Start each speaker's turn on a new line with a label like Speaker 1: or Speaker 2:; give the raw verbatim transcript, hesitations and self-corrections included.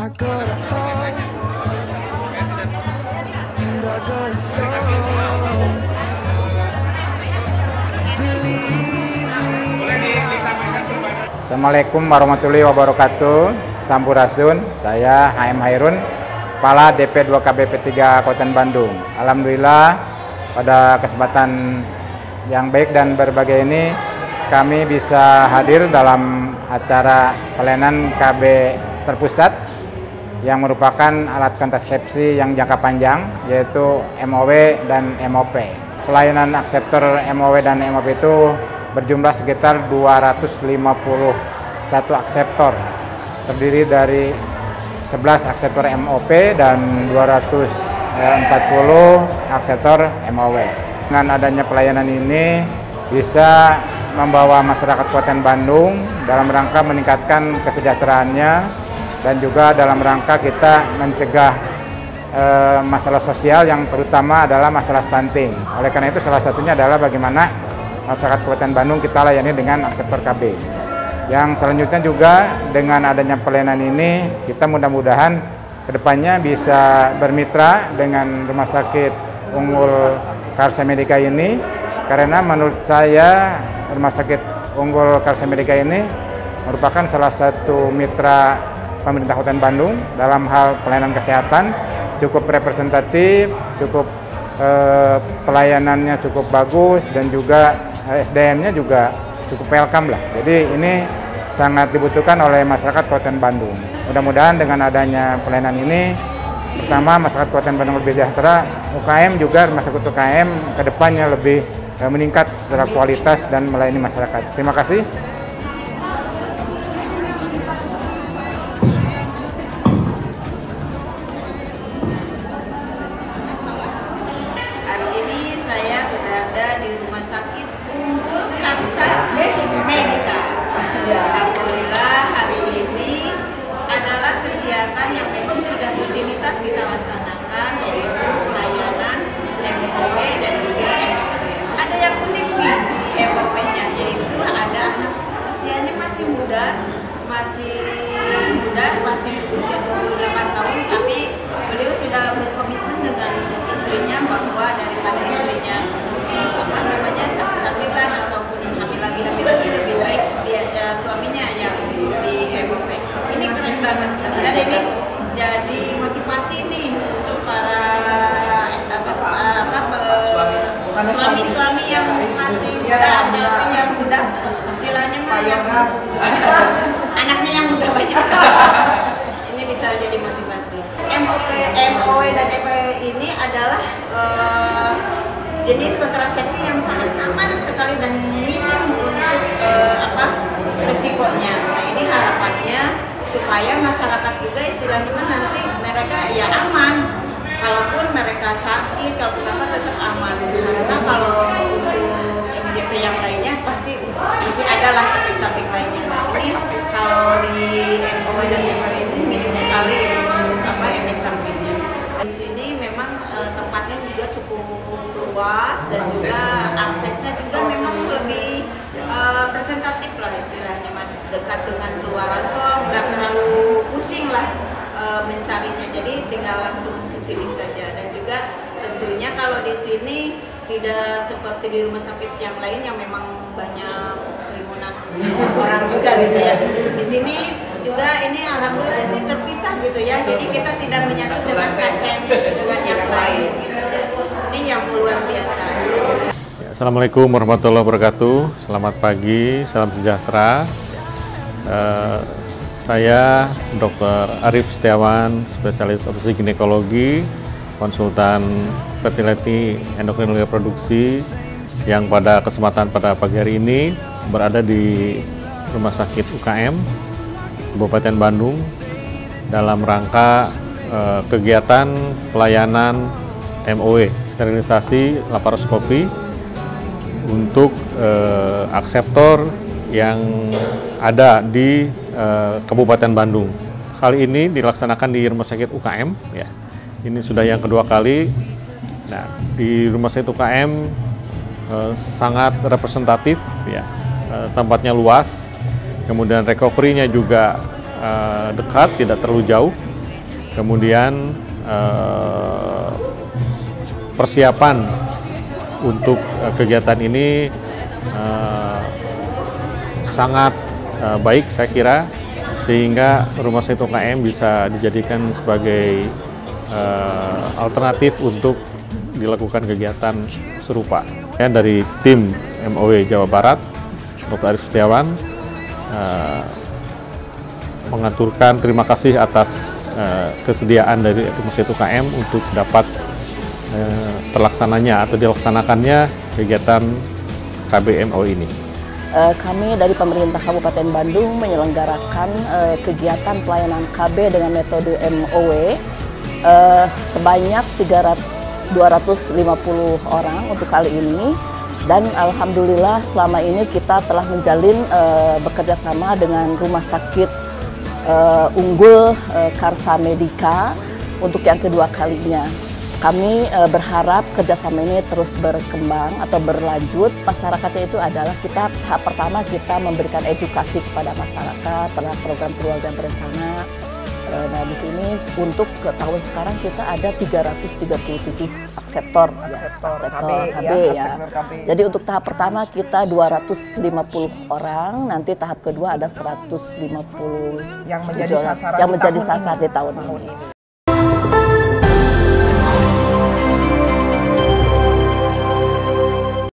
Speaker 1: I got a heart and I got a soul. Believe me.
Speaker 2: Assalamualaikum warahmatullahi wabarakatuh. Sampurasun. Saya H M Hairun, Kepala D P dua K B P tiga Kabupaten Bandung. Alhamdulillah pada kesempatan yang baik dan berbahagia ini kami bisa hadir dalam acara pelayanan K B terpusat yang merupakan alat kontrasepsi yang jangka panjang, yaitu M O W dan M O P. Pelayanan akseptor M O W dan M O P itu berjumlah sekitar dua ratus lima puluh satu akseptor, terdiri dari sebelas akseptor M O P dan dua ratus empat puluh akseptor M O W. Dengan adanya pelayanan ini bisa membawa masyarakat Kabupaten Bandung dalam rangka meningkatkan kesejahteraannya dan juga dalam rangka kita mencegah e, masalah sosial yang terutama adalah masalah stunting. Oleh karena itu salah satunya adalah bagaimana masyarakat Kabupaten Bandung kita layani dengan akseptor K B. Yang selanjutnya juga dengan adanya pelayanan ini kita mudah-mudahan kedepannya bisa bermitra dengan Rumah Sakit Unggul Karsa Medica ini, karena menurut saya Rumah Sakit Unggul Karsa Medica ini merupakan salah satu mitra pemerintah Kabupaten Bandung dalam hal pelayanan kesehatan, cukup representatif, cukup eh, pelayanannya cukup bagus dan juga S D M-nya juga cukup welcome lah. Jadi ini sangat dibutuhkan oleh masyarakat Kabupaten Bandung. Mudah-mudahan dengan adanya pelayanan ini, pertama masyarakat Kabupaten Bandung lebih sejahtera, U K M juga Rumah Sakit U K M kedepannya lebih eh, meningkat secara kualitas dan melayani masyarakat. Terima kasih.
Speaker 3: Hari ini saya berada di Rumah Sakit Unggul Karsa Medica. Alhamdulillah hari ini adalah kegiatan yang memang sudah rutinitas kita laksanakan, yaitu pelayanan M O W dan juga M O P. Ada yang unik nih di M O P-nya, yaitu ada anak usianya masih muda, masih muda, masih usia dua puluh delapan tahun, tapi beliau sudah berkomitmen dengan istrinya bahwa daripada istrinya eh, apa namanya sakit-sakitan ataupun hamil lagi hamil lagi lebih baik dia eh, suaminya yang di M O P. Ini keren banget, dan ini jadi motivasi nih untuk para apa apa suami-suami yang masih muda, tapi yang muda istilahnya mah yang anaknya yang muda banyak. Ini bisa jadi motivasi. M O P, M O W dan M O W ini adalah uh, jenis kontrasepsi yang sangat aman sekali dan minim untuk uh, apa risikonya. Nah ini harapannya supaya masyarakat juga istilahnya nanti mereka ya aman, kalaupun mereka sakit, kalaupun apa tetap aman. Karena kalau untuk M J P yang lainnya pasti masih ada lah efek samping lainnya. Nah ini kalau di M O W dan M O W ini minim sekali untuk apa efek sampingnya. Di sini memang eh, tempatnya juga cukup luas dan juga aksesnya juga memang lebih eh, presentatif lah istilahnya, dekat dengan keluaran tol, nggak terlalu pusing lah e, mencarinya, jadi tinggal langsung ke sini saja. Dan juga tentunya kalau di sini tidak seperti di rumah sakit yang lain yang memang banyak kerumunan orang juga gitu ya. Di sini juga ini alhamdulillah ini terpisah gitu ya, jadi kita tidak menyatu dengan pasien dengan yang lain gitu. Ini yang luar biasa.
Speaker 4: Assalamualaikum warahmatullahi wabarakatuh. Selamat pagi, salam sejahtera. Uh, saya dokter Arif Setiawan, spesialis obstetri ginekologi, konsultan fertility endokrinologi reproduksi, yang pada kesempatan pada pagi hari ini berada di Rumah Sakit U K M Kabupaten Bandung dalam rangka uh, kegiatan pelayanan M O W, sterilisasi laparoskopi untuk uh, akseptor yang ada di uh, Kabupaten Bandung. Hal ini dilaksanakan di Rumah Sakit U K M. Ya, ini sudah yang kedua kali. Nah, di Rumah Sakit U K M uh, sangat representatif, ya, uh, tempatnya luas, kemudian recovery-nya juga uh, dekat, tidak terlalu jauh. Kemudian eh, persiapan untuk eh, kegiatan ini eh, sangat eh, baik saya kira, sehingga Rumah Sakit U K M bisa dijadikan sebagai eh, alternatif untuk dilakukan kegiatan serupa. Ya, dari tim M O W Jawa Barat, Dokter Arif Setiawan eh, mengaturkan terima kasih atas eh, kesediaan dari Rumah Sakit U K M untuk dapat eh, terlaksananya atau dilaksanakannya kegiatan K B M O ini.
Speaker 5: Kami dari pemerintah Kabupaten Bandung menyelenggarakan uh, kegiatan pelayanan K B dengan metode M O W uh, sebanyak dua ratus lima puluh orang untuk kali ini, dan alhamdulillah selama ini kita telah menjalin uh, bekerja sama dengan Rumah Sakit uh, Unggul uh, Karsa Medika untuk yang kedua kalinya. Kami e, berharap kerjasama ini terus berkembang atau berlanjut. Masyarakatnya itu adalah kita tahap pertama kita memberikan edukasi kepada masyarakat terhadap program keluarga berencana. E, nah di sini untuk ke tahun sekarang kita ada tiga ratus tiga puluh tujuh akseptor,
Speaker 6: akseptor
Speaker 5: ya,
Speaker 6: K B,
Speaker 5: K B,
Speaker 6: ya,
Speaker 5: ya.
Speaker 6: K B.
Speaker 5: Jadi untuk tahap pertama kita dua ratus lima puluh orang, nanti tahap kedua ada seratus lima puluh
Speaker 6: yang menjadi
Speaker 5: orang
Speaker 6: sasaran
Speaker 5: yang
Speaker 6: di
Speaker 5: menjadi
Speaker 6: tahun
Speaker 5: sasaran
Speaker 6: ini.
Speaker 5: di tahun ini.